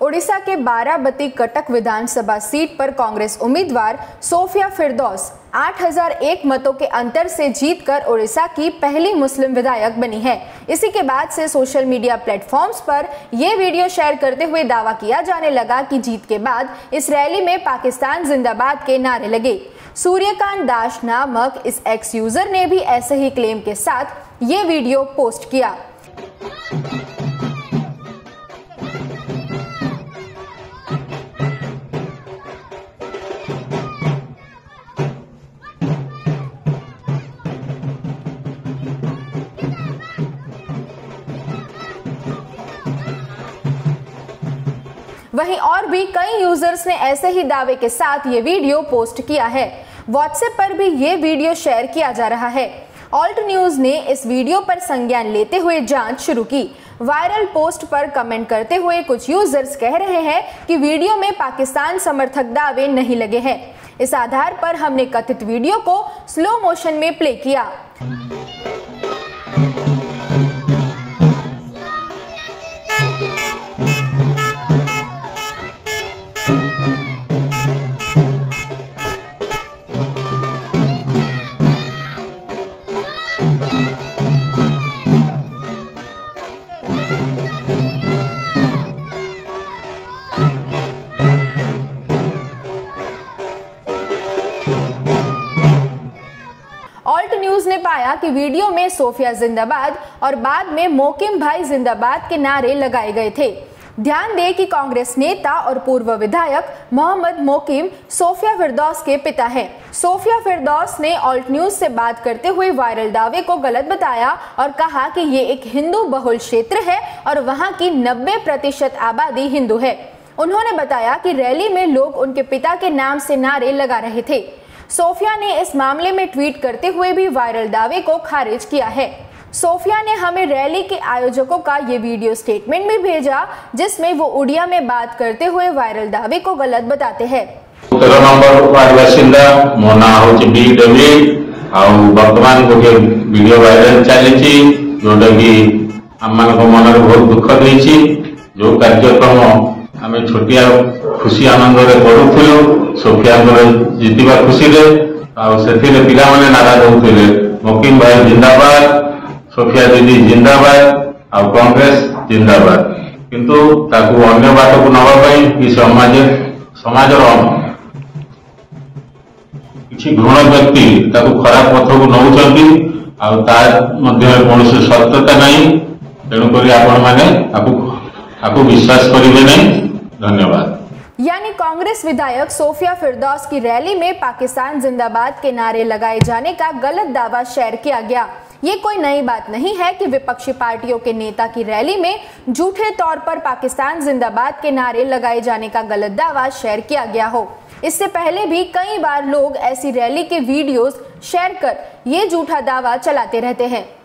ओडिशा के बाराबती कटक विधानसभा सीट पर कांग्रेस उम्मीदवार सोफिया फिरदौस 8001 मतों के अंतर से जीतकर ओडिशा की पहली मुस्लिम विधायक बनी है। इसी के बाद से सोशल मीडिया प्लेटफॉर्म्स पर यह वीडियो शेयर करते हुए दावा किया जाने लगा कि जीत के बाद इस रैली में पाकिस्तान जिंदाबाद के नारे लगे। सूर्यकांत दास नामक इस एक्स यूजर ने भी ऐसे ही क्लेम के साथ ये वीडियो पोस्ट किया। वहीं और भी कई यूजर्स ने ऐसे ही दावे के साथ ये वीडियो पोस्ट किया है। व्हाट्सएप पर भी ये वीडियो शेयर किया जा रहा है। ऑल्ट न्यूज ने इस वीडियो पर संज्ञान लेते हुए जांच शुरू की। वायरल पोस्ट पर कमेंट करते हुए कुछ यूजर्स कह रहे हैं कि वीडियो में पाकिस्तान समर्थक दावे नहीं लगे हैं। इस आधार पर हमने कथित वीडियो को स्लो मोशन में प्ले किया। ऑल्ट न्यूज ने पाया कि वीडियो में सोफिया जिंदाबाद और बाद में मोकिम भाई जिंदाबाद के नारे लगाए गए थे। ध्यान दें कि कांग्रेस नेता और पूर्व विधायक मोहम्मद मोकिम सोफिया फिरदौस के पिता हैं। सोफिया फिरदौस ने ऑल्ट न्यूज से बात करते हुए वायरल दावे को गलत बताया और कहा कि ये एक हिंदू बहुल क्षेत्र है और वहां की 90% आबादी हिंदू है। उन्होंने बताया कि रैली में लोग उनके पिता के नाम से नारे लगा रहे थे। सोफिया ने इस मामले में ट्वीट करते हुए भी वायरल दावे को खारिज किया है। सोफिया ने हमें रैली के आयोजकों का ये वीडियो स्टेटमेंट भी भेजा, जिसमें वो उड़िया में बात करते हुए वायरल दावे को गलत बताते हैं। 13 नंबर वार्ड बासिंदा मो ना होची बी डेविड आ वर्तमान गोटे वीडियो वायरल चलीची जोटा कि आमान को मन रे बहुत दुख देछि। जो कार्यक्रम आमे छोटिया खुशी आनंद रे करूथुलु सोफिया जीतवा खुशी रे आ सेथिले पिला माने नाराज होउथिले। मोकिम भाई जिंदाबाद, सोफिया दीदी जिंदाबाद आ कांग्रेस जिंदाबाद। किंतु ताकू अन्य बात को नवा पई कि समाजर किछि घृण व्यक्ति ताकू खराब पथ को नउचंती आ तार मध्य कोनोसी सत्यता नहीं। तेणु करी आपण माने आपको विश्वास करिवे नहीं। धन्यवाद। यानी कांग्रेस विधायक सोफिया फिरदौस की रैली में पाकिस्तान जिंदाबाद के नारे लगाए जाने का गलत दावा शेयर किया गया। ये कोई नई बात नहीं है कि विपक्षी पार्टियों के नेता की रैली में झूठे तौर पर पाकिस्तान जिंदाबाद के नारे लगाए जाने का गलत दावा शेयर किया गया हो। इससे पहले भी कई बार लोग ऐसी रैली के वीडियोस शेयर कर ये झूठा दावा चलाते रहते हैं।